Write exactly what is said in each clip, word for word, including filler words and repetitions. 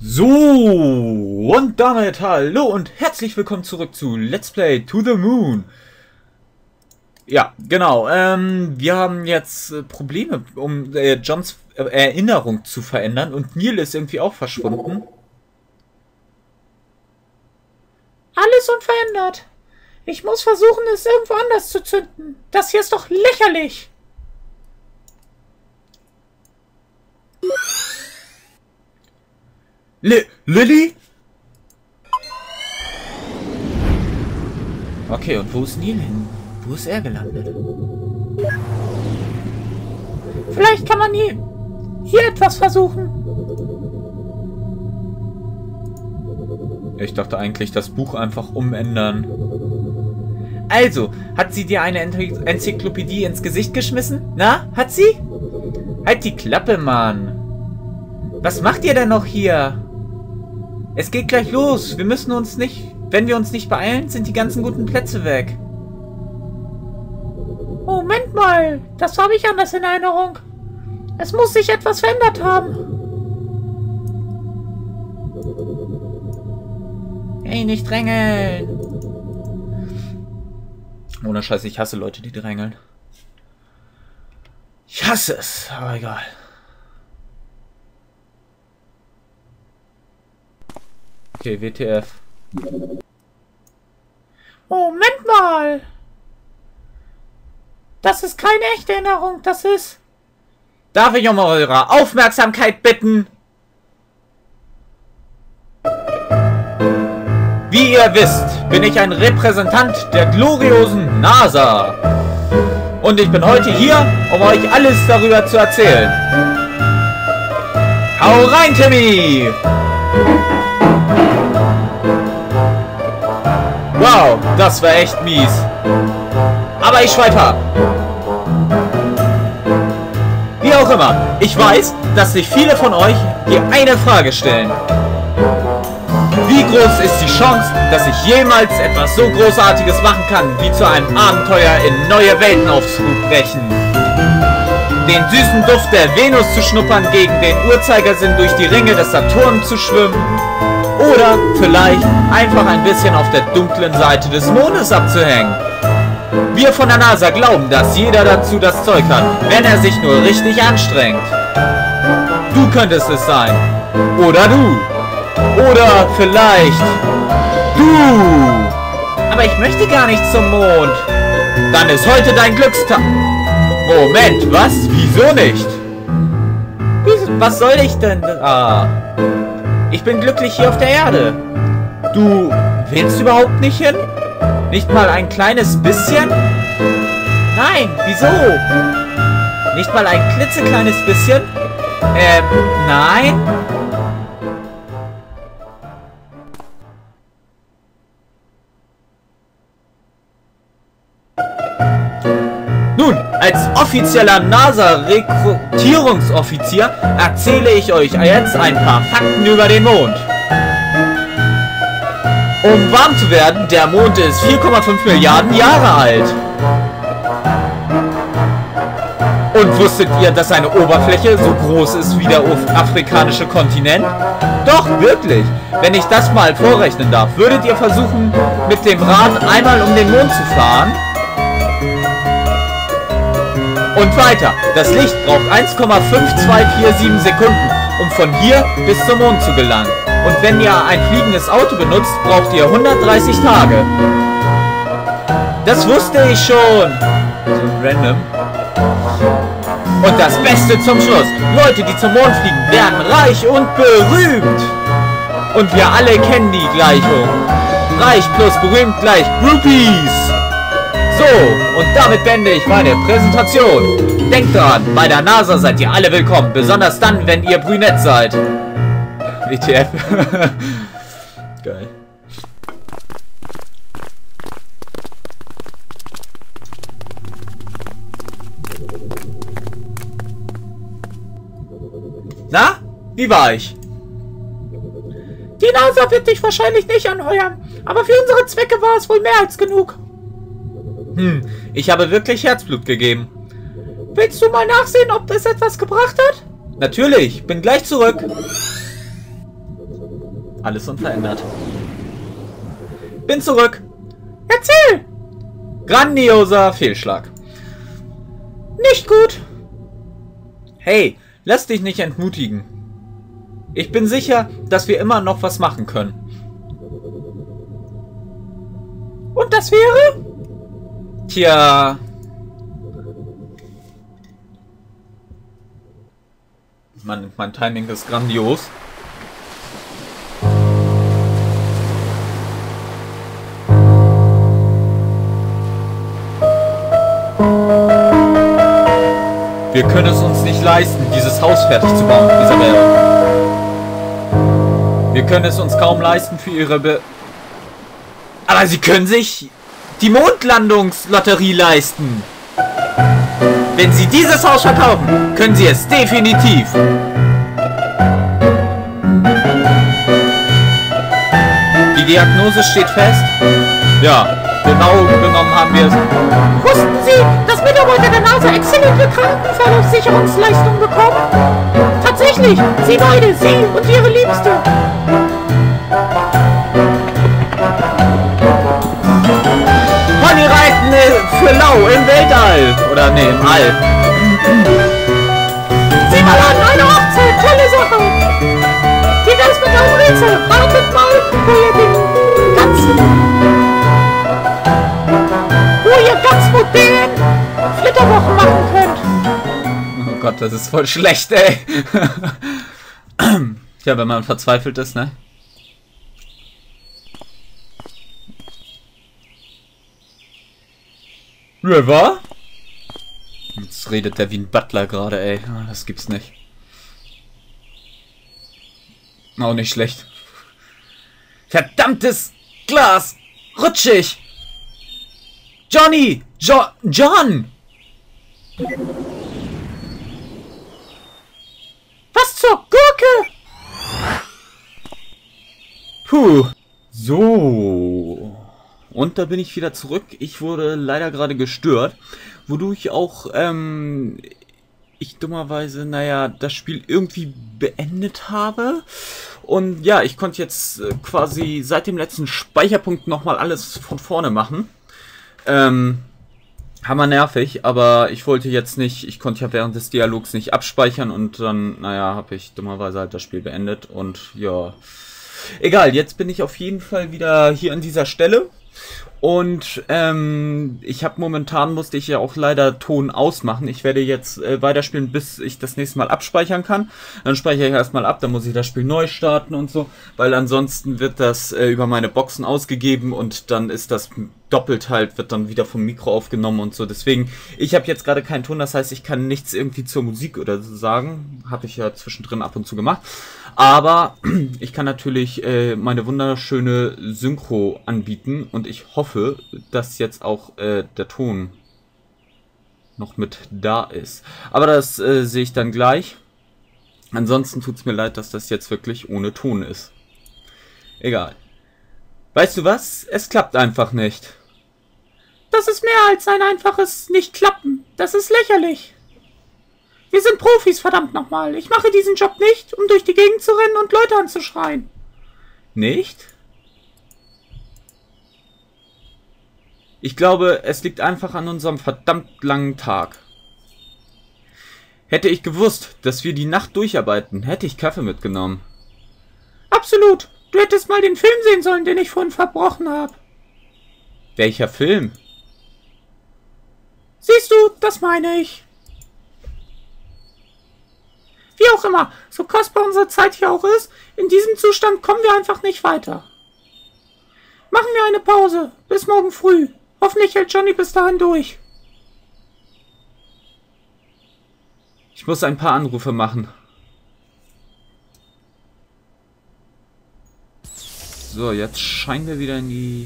So, und damit hallo und herzlich willkommen zurück zu Let's Play To The Moon. Ja, genau, ähm, wir haben jetzt äh, Probleme, um äh, Johns äh, Erinnerung zu verändern und Neil ist irgendwie auch verschwunden. Alles unverändert. Ich muss versuchen, es irgendwo anders zu zünden. Das hier ist doch lächerlich. Li Lilly? Okay, und wo ist Neil hin? Wo ist er gelandet? Vielleicht kann man hier, hier etwas versuchen. Ich dachte eigentlich, das Buch einfach umändern. Also, hat sie dir eine Enzyklopädie ins Gesicht geschmissen? Na, hat sie? Halt die Klappe, Mann. Was macht ihr denn noch hier? Es geht gleich los. Wir müssen uns nicht... Wenn wir uns nicht beeilen, sind die ganzen guten Plätze weg. Moment mal. Das habe ich anders in Erinnerung. Es muss sich etwas verändert haben. Hey, nicht drängeln. Ohne Scheiß, ich hasse Leute, die drängeln. Ich hasse es, aber egal. Okay, W T F. Moment mal. Das ist keine echte Erinnerung, das ist... Darf ich um eure Aufmerksamkeit bitten? Wie ihr wisst, bin ich ein Repräsentant der gloriosen NASA. Und ich bin heute hier, um euch alles darüber zu erzählen. Hau rein, Timmy! Wow, das war echt mies. Aber ich schweife ab. Wie auch immer, ich weiß, dass sich viele von euch hier eine Frage stellen. Wie groß ist die Chance, dass ich jemals etwas so Großartiges machen kann, wie zu einem Abenteuer in neue Welten aufzubrechen? Den süßen Duft der Venus zu schnuppern, gegen den Uhrzeigersinn durch die Ringe des Saturn zu schwimmen? Oder vielleicht einfach ein bisschen auf der dunklen Seite des Mondes abzuhängen? Wir von der NASA glauben, dass jeder dazu das Zeug hat, wenn er sich nur richtig anstrengt. Du könntest es sein. Oder du. Oder vielleicht du. Aber ich möchte gar nicht zum Mond. Dann ist heute dein Glückstag. Moment, was? Wieso nicht? Was soll ich denn? Ah. Ich bin glücklich hier auf der Erde. Du willst überhaupt nicht hin? Nicht mal ein kleines bisschen? Nein, wieso? Nicht mal ein klitzekleines bisschen? Ähm, nein? Nun, als offizieller NASA-Rekrutierungsoffizier erzähle ich euch jetzt ein paar Fakten über den Mond. Um warm zu werden, der Mond ist vier Komma fünf Milliarden Jahre alt. Und wusstet ihr, dass seine Oberfläche so groß ist wie der afrikanische Kontinent? Doch, wirklich. Wenn ich das mal vorrechnen darf, würdet ihr versuchen, mit dem Rad einmal um den Mond zu fahren? Und weiter. Das Licht braucht eins Komma fünf zwei vier sieben Sekunden, um von hier bis zum Mond zu gelangen. Und wenn ihr ein fliegendes Auto benutzt, braucht ihr hundertdreißig Tage. Das wusste ich schon. So random. Und das Beste zum Schluss. Leute, die zum Mond fliegen, werden reich und berühmt. Und wir alle kennen die Gleichung. Reich plus berühmt gleich Groupies. So, und damit beende ich meine Präsentation. Denkt dran, bei der NASA seid ihr alle willkommen. Besonders dann, wenn ihr brünett seid. W T F. Geil. Na? Wie war ich? Die NASA wird dich wahrscheinlich nicht anheuern, aber für unsere Zwecke war es wohl mehr als genug. Hm, ich habe wirklich Herzblut gegeben. Willst du mal nachsehen, ob das etwas gebracht hat? Natürlich, bin gleich zurück. Alles unverändert. Bin zurück. Erzähl! Grandioser Fehlschlag. Nicht gut. Hey, lass dich nicht entmutigen. Ich bin sicher, dass wir immer noch was machen können. Und das wäre? Tja. Mein, mein Timing ist grandios. Wir können es uns nicht leisten, dieses Haus fertig zu bauen, Isabelle. Wir können es uns kaum leisten für ihre Be... Aber sie können sich die Mondlandungslotterie leisten. Wenn sie dieses Haus verkaufen, können sie es definitiv. Die Diagnose steht fest. Ja, genau genommen haben wir es. Wussten Sie, dass Mitarbeiter der NASA exzellente Krankenversicherungsleistungen bekommen? Tatsächlich, Sie beide, Sie und Ihre Liebste. Ponyreiten für Lau im Weltall. Oder nee, im All. Sieh mal an, eine Hochzeit, tolle Sache. Wie wär's mit einem Rätsel? Ratet mal, wo ihr den ganzen... wo ihr ganz modernen Flitterwochen machen könnt. Oh Gott, das ist voll schlecht, ey. Ja, wenn man verzweifelt ist, ne? River? Jetzt redet der wie ein Butler gerade, ey. Das gibt's nicht. Auch nicht schlecht. Verdammtes Glas! Rutschig! Johnny! Jo John! Was zur Gurke? Puh. So. Und da bin ich wieder zurück. Ich wurde leider gerade gestört, wodurch auch ähm, ich dummerweise, naja, das Spiel irgendwie beendet habe. Und ja, ich konnte jetzt äh, quasi seit dem letzten Speicherpunkt nochmal alles von vorne machen. Ähm, hammer nervig, aber ich wollte jetzt nicht, ich konnte ja während des Dialogs nicht abspeichern und dann, naja, habe ich dummerweise halt das Spiel beendet und ja, egal, jetzt bin ich auf jeden Fall wieder hier an dieser Stelle. Und ähm, ich habe momentan, musste ich ja auch leider Ton ausmachen. Ich werde jetzt äh, weiterspielen, bis ich das nächste Mal abspeichern kann. Dann speichere ich erstmal ab, dann muss ich das Spiel neu starten und so. Weil ansonsten wird das äh, über meine Boxen ausgegeben und dann ist das doppelt halt, wird dann wieder vom Mikro aufgenommen und so. Deswegen, ich habe jetzt gerade keinen Ton, das heißt, ich kann nichts irgendwie zur Musik oder so sagen. Habe ich ja zwischendrin ab und zu gemacht. Aber ich kann natürlich äh, meine wunderschöne Synchro anbieten und ich hoffe, dass jetzt auch äh, der Ton noch mit da ist. Aber das äh, sehe ich dann gleich. Ansonsten tut es mir leid, dass das jetzt wirklich ohne Ton ist. Egal. Weißt du was? Es klappt einfach nicht. Das ist mehr als ein einfaches Nicht-Klappen. Das ist lächerlich. Wir sind Profis, verdammt nochmal. Ich mache diesen Job nicht, um durch die Gegend zu rennen und Leute anzuschreien. Nicht? Ich glaube, es liegt einfach an unserem verdammt langen Tag. Hätte ich gewusst, dass wir die Nacht durcharbeiten, hätte ich Kaffee mitgenommen. Absolut. Du hättest mal den Film sehen sollen, den ich vorhin verbrochen habe. Welcher Film? Siehst du, das meine ich. Wie auch immer, so kostbar unsere Zeit hier auch ist, in diesem Zustand kommen wir einfach nicht weiter. Machen wir eine Pause. Bis morgen früh. Hoffentlich hält Johnny bis dahin durch. Ich muss ein paar Anrufe machen. So, jetzt scheinen wir wieder in die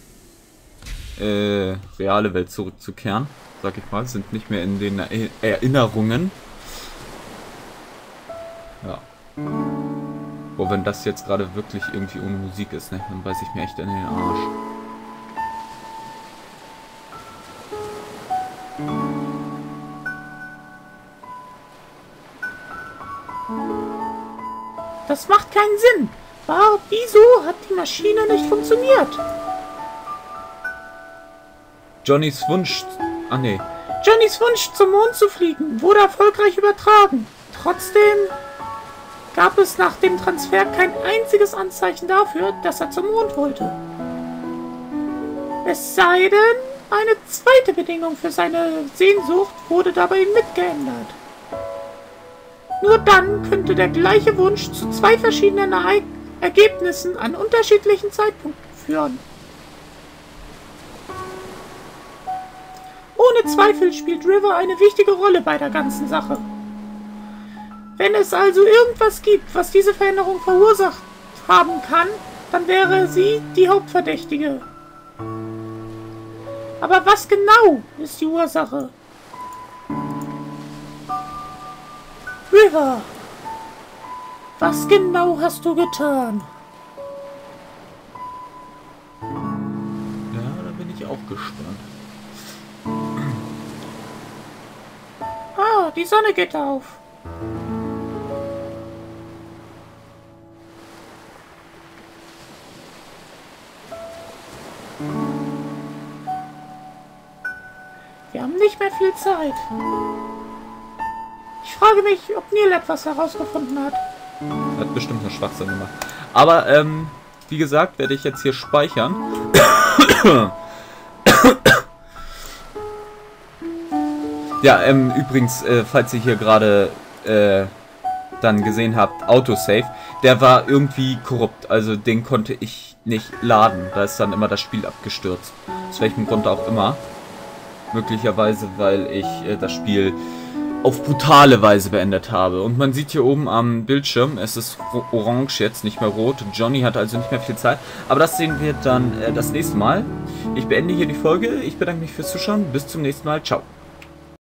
äh, reale Welt zurückzukehren. Sag ich mal, sind nicht mehr in den er Erinnerungen. Ja. Oh, wenn das jetzt gerade wirklich irgendwie ohne Musik ist, ne, dann beiß ich mir echt in den Arsch. Das macht keinen Sinn. War, wieso hat die Maschine nicht funktioniert? Johnnys Wunsch... Ah, nee. Johnnys Wunsch, zum Mond zu fliegen, wurde erfolgreich übertragen. Trotzdem gab es nach dem Transfer kein einziges Anzeichen dafür, dass er zum Mond wollte. Es sei denn, eine zweite Bedingung für seine Sehnsucht wurde dabei mitgeändert. Nur dann könnte der gleiche Wunsch zu zwei verschiedenen Ereignissen Ergebnissen an unterschiedlichen Zeitpunkten führen. Ohne Zweifel spielt River eine wichtige Rolle bei der ganzen Sache. Wenn es also irgendwas gibt, was diese Veränderung verursacht haben kann, dann wäre sie die Hauptverdächtige. Aber was genau ist die Ursache? River! Was genau hast du getan? Ja, da bin ich auch gespannt. Ah, die Sonne geht auf. Wir haben nicht mehr viel Zeit. Ich frage mich, ob Neil etwas herausgefunden hat. Hat bestimmt nur Schwachsinn gemacht. Aber, ähm, wie gesagt, werde ich jetzt hier speichern. Ja, ähm, übrigens, äh, falls ihr hier gerade, äh, dann gesehen habt, Autosave, der war irgendwie korrupt. Also, den konnte ich nicht laden. Da ist dann immer das Spiel abgestürzt. Aus welchem Grund auch immer. Möglicherweise, weil ich äh, das Spiel auf brutale Weise beendet habe. Und man sieht hier oben am Bildschirm, es ist orange jetzt, nicht mehr rot. Johnny hat also nicht mehr viel Zeit. Aber das sehen wir dann äh, das nächste Mal. Ich beende hier die Folge. Ich bedanke mich fürs Zuschauen. Bis zum nächsten Mal. Ciao.